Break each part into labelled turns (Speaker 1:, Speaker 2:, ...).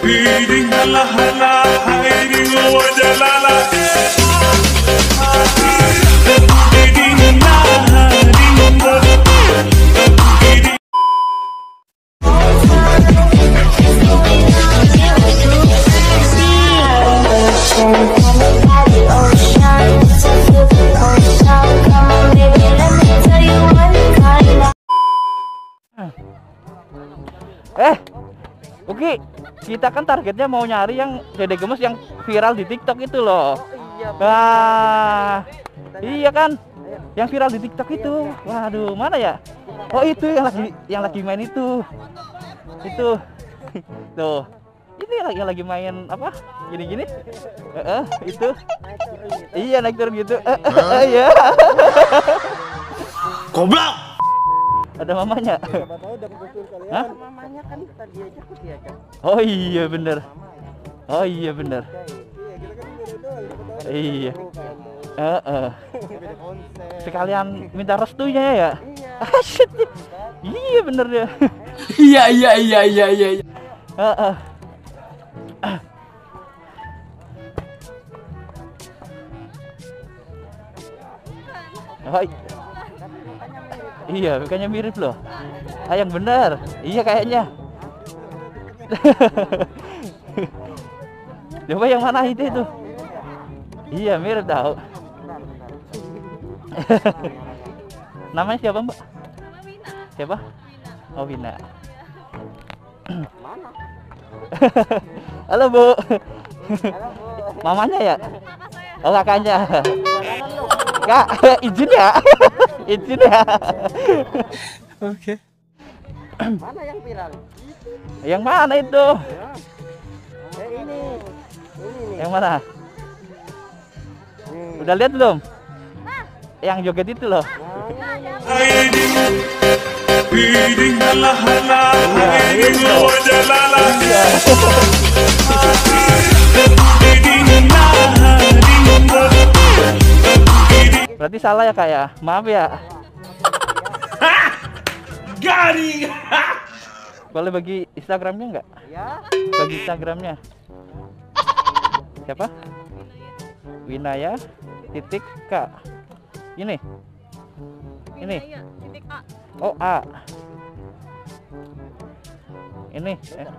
Speaker 1: Uki, kita kan targetnya mau nyari yang Dede Gemes yang viral di TikTok itu loh. Wah, iya kan? Yang viral di TikTok itu. Waduh, mana ya? Oh, itu yang lagi main itu. Itu. Tuh. Ini yang lagi main apa? Gini-gini. Itu. Iya, naik turun gitu. Iya.
Speaker 2: Goblok.
Speaker 1: Ada mamanya. Hah?
Speaker 3: Mamanya kan tadi aja aku diajak.
Speaker 1: Oh iya bener. Oh iya bener. Iya. Sekalian minta restunya ya. Shit. Iya bener ya.
Speaker 2: Iya.
Speaker 1: Iya, bukannya mirip loh. Yang bener. Iya kayaknya. Coba yang mana itu? Iya, mirip tahu. Namanya siapa, Mbak? Siapa? Oh, Wina. Halo, Bu. Mamanya ya? Oh, kakaknya. Kak, izin ya. Izin ya. Oke.
Speaker 3: Mana yang viral?
Speaker 1: Yang mana itu?
Speaker 3: Ini nih.
Speaker 1: Yang mana? Udah lihat belum? Yang joget itu loh. Berarti salah ya Kak ya? Maaf ya.
Speaker 2: Garing.
Speaker 1: Boleh bagi Instagramnya nggak?
Speaker 3: Ya.
Speaker 1: Bagi Instagramnya. Siapa? Winaya titik K. Ini. Oh A. Ini.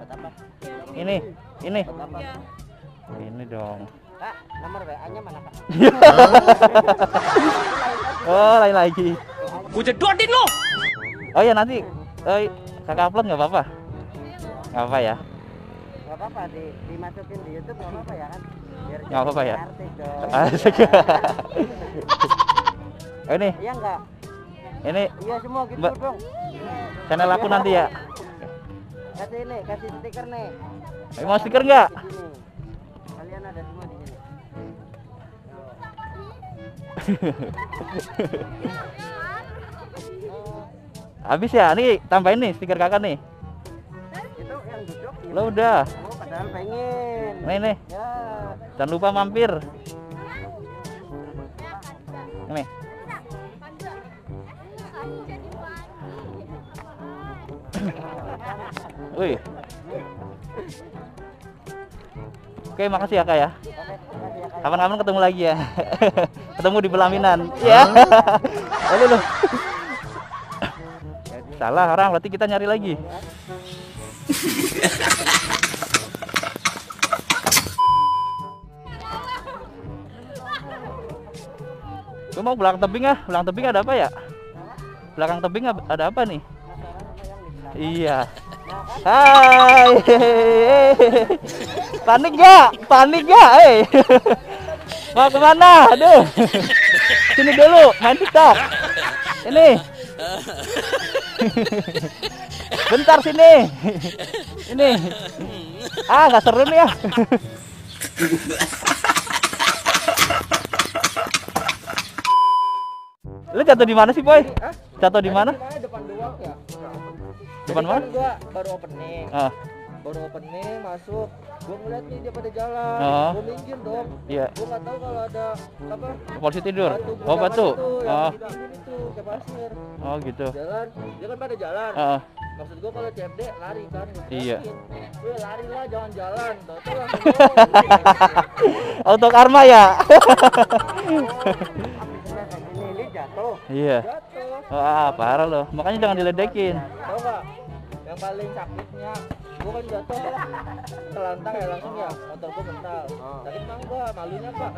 Speaker 1: Ini dong.
Speaker 3: Kak, nomor WA-nya mana, Kak?
Speaker 1: Oh, lain lagi.
Speaker 2: Gue jedotin lo.
Speaker 1: Oh ya nanti kakak upload nggak apa-apa? Nggak apa ya?
Speaker 3: Nggak apa-apa, dimasukin di YouTube nggak apa-apa ya kan? Biar
Speaker 1: Nggak apa-apa ya?
Speaker 3: artis dong.
Speaker 1: Asik. Oh, ini.
Speaker 3: Iya nggak?
Speaker 1: Ini
Speaker 3: Iya semua gitu
Speaker 1: Mbak.
Speaker 3: dong.
Speaker 1: channel aku nanti ya.
Speaker 3: Kasih stiker nih.
Speaker 1: Mau stiker nggak?
Speaker 3: Di sini. Kalian ada semua di sini.
Speaker 1: Habis ya? Nih tambahin nih stiker kakak nih.
Speaker 3: Itu yang duduk.
Speaker 1: Lo udah.
Speaker 3: Oh, padahal pengen.
Speaker 1: Nih.
Speaker 3: Ya.
Speaker 1: Jangan lupa mampir. Nih. Wih. Oke, makasih ya Kak ya. Kapan-kapan ketemu lagi ya. Ketemu di pelaminan. Ya. Aduh. Salah orang, berarti kita nyari lagi. Gue mau belakang tebing ah. Belakang tebing ada apa ya? Belakang tebing ada apa nih? Iya. Hai. Panik gak? Mau kemana? Aduh. Sini dulu, main TikTok. Ini. Bentar sini. Ini. Nggak seru nih ya. Lu jatuh di mana sih, Boy? Jatuh di mana?
Speaker 3: Depan doang ya.
Speaker 1: Depan mana?
Speaker 3: Gua baru opening. baru opening masuk, gue ngeliat nih dia pada jalan,
Speaker 1: Oh.
Speaker 3: gue minggir dong.
Speaker 1: Iya.
Speaker 3: Gue nggak tahu kalau ada apa
Speaker 1: Polisi tidur.
Speaker 3: batu
Speaker 1: Oh, batu.
Speaker 3: itu, yang
Speaker 1: Oh.
Speaker 3: di pinggir itu kayak pasir.
Speaker 1: Oh, gitu.
Speaker 3: Jalan, dia kan pada jalan.
Speaker 1: Heeh.
Speaker 3: Maksud gue kalau CFD lari kan,
Speaker 1: Iya.
Speaker 3: gue lari lah jangan jalan, tau langsung
Speaker 1: Auto karma ya.
Speaker 3: ini jatuh,
Speaker 1: Iya.
Speaker 3: jatuh.
Speaker 1: Wah, parah loh. Makanya jangan diledekin.
Speaker 3: Tau nggak? Yang paling sakitnya, gue kan jatuh telantang ya langsung ya, motor gue mental. Sakit mah enggak, malunya pak.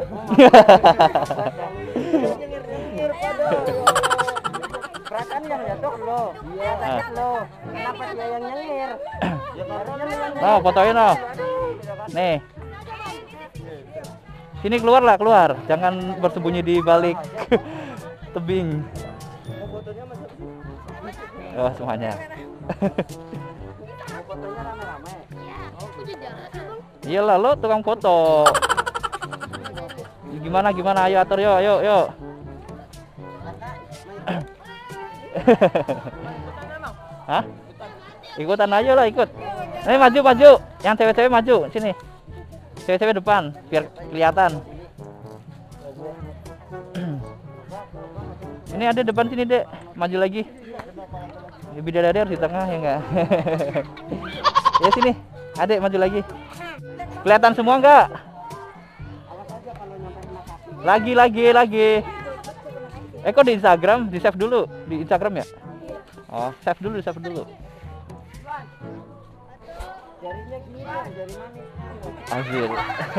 Speaker 3: Nyengir-nyengir pada. Perasaan yang jatuh lo, iya sakit lo. Kenapa dia yang nyengir? Ya karena yang
Speaker 1: Oh, fotoin oh. Nih. Sini keluar lah, keluar. Jangan bersembunyi di balik tebing.
Speaker 3: fotonya masih
Speaker 1: Oh, semuanya.
Speaker 3: fotonya rame-rame.
Speaker 1: Iyalah lo tukang foto. Gimana gimana? Ayo atur yo, ayo yo. Hah? Ikutan aja lah ikut. Maju maju. Yang cewek-cewek maju sini. Cewek-cewek depan biar kelihatan. Ini ada depan sini dek. Maju lagi. Bidadari harus di tengah ya enggak? Ya sini. Adek maju lagi. Kelihatan semua enggak? Lagi. Kok di Instagram, di save dulu di Instagram ya? Oh, save dulu.
Speaker 3: Jarinya gini, jari manis.
Speaker 1: Anjir.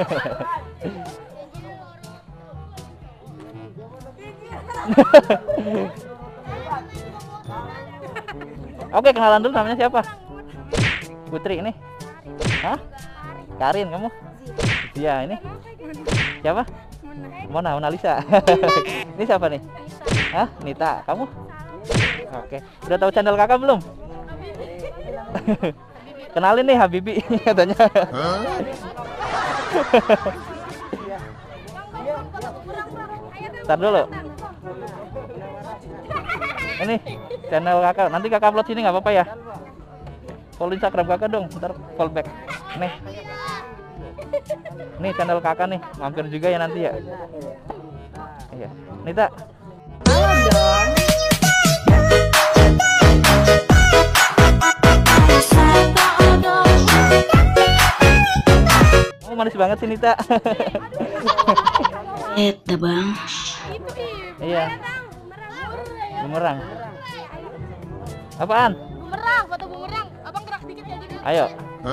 Speaker 1: Oke, kenalan dulu namanya siapa? Putri ini. Hah? Karin kamu? Iya, ini. Siapa? Mona Lisa. Ini siapa nih? Hah? Nita, kamu? Oke. Udah tahu channel kakak belum? Kenalin nih Habibi katanya. Ntar dulu. Ini channel kakak. Nanti kakak upload sini nggak apa-apa ya? Follow Instagram kakak dong. Ntar follow back. Nih. Nih channel kakak nih. Mampir juga ya nanti ya. Iya. Nita. Oh, manis banget sih Nita.
Speaker 4: Eta bang.
Speaker 1: Iya. Bumerang. Apaan?
Speaker 5: Bumerang, foto bumerang. Abang gerak dikit kayak gini.
Speaker 1: Ayo.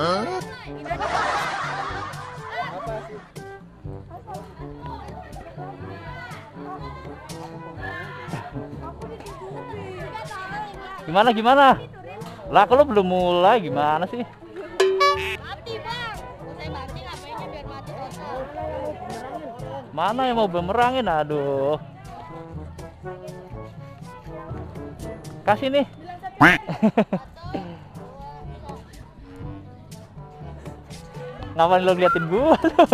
Speaker 1: Gimana? Lah kalau belum mulai gimana sih?
Speaker 5: Mati bang. Saya banting apanya biar mati total.
Speaker 1: Mana yang mau bumerangin? Aduh. Kasih nih. Ngapain lo ngeliatin gua?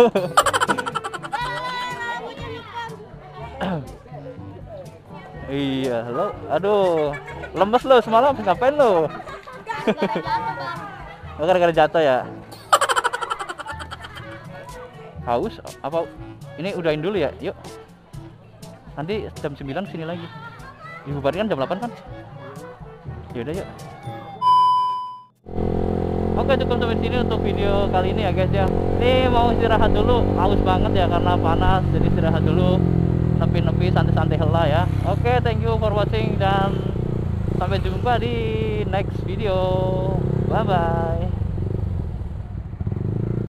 Speaker 1: Iya, lo. Aduh. Lemes lo semalam ngapain lo? Gara-gara jatuh ya. Haus apa? Ini udahin dulu ya. Yuk. Nanti jam 9 sini lagi. Dibubarin jam 8 kan? Yaudah yuk. Oke, cukup sampai sini untuk video kali ini ya guys ya. Ini mau istirahat dulu, haus banget ya karena panas, jadi istirahat dulu, nepi-nepi, santai-santai hela ya. Oke, thank you for watching dan sampai jumpa di next video. Bye bye.